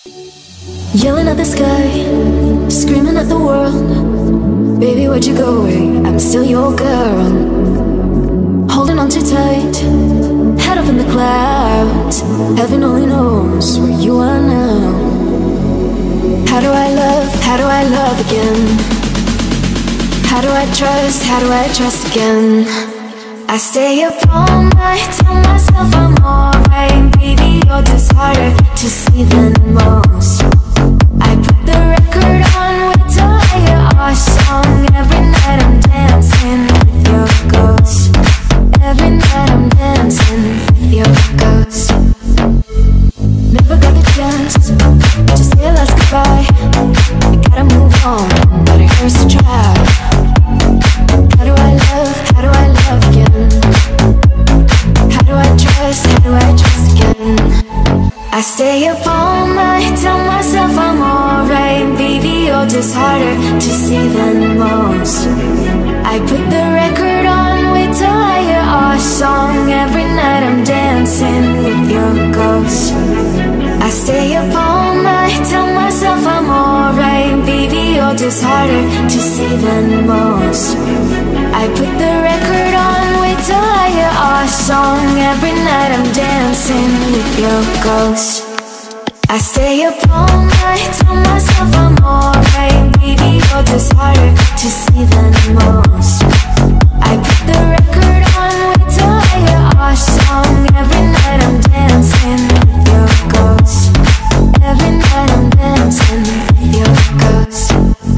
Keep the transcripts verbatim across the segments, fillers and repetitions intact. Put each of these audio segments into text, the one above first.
Yelling at the sky, screaming at the world. Baby, where'd you go away? I'm still your girl. Holding on too tight, head up in the clouds. Heaven only knows where you are now. How do I love, how do I love again? How do I trust, how do I trust again? I stay up all night, tell myself I'm alright. Baby, you're just harder to see than most. I put the record on, wait till I hear our song. Every night I'm dancing with your ghost. Every night I'm dancing with your ghost. Never got the chance to say a last goodbye. I gotta move on, but it hurts to try. How do I love, how do I love again? How do I trust, how do I trust again? I stay up all night, tell myself I'm alright. Baby, you're just harder to see than most. I put the record on, wait till I hear our song. Every night I'm dancing with your ghost. I stay up all night, tell myself I'm alright. Baby, you're just harder to see than most. I put the record on, wait till I hear our song. Every night I'm dancing with your ghost. I stay up all night, tell myself I'm alright. Baby, you're just harder to see than most. I put the record on, wait till I hear our song. Every night I'm dancing with your ghost. Every night I'm dancing with your ghost.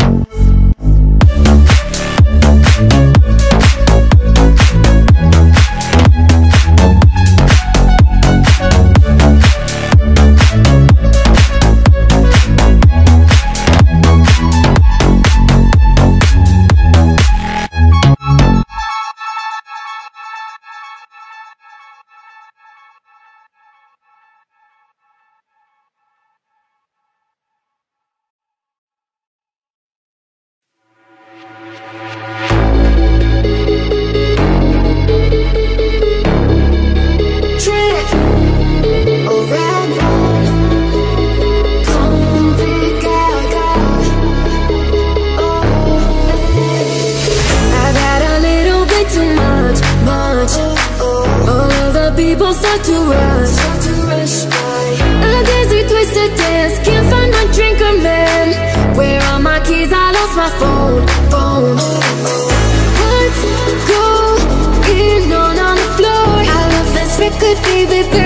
People start to rush, start to rush by. A daisy twisted dance, can't find my drink or man. Where are my keys? I lost my phone, phone. What's going on on the floor? I love this record, baby.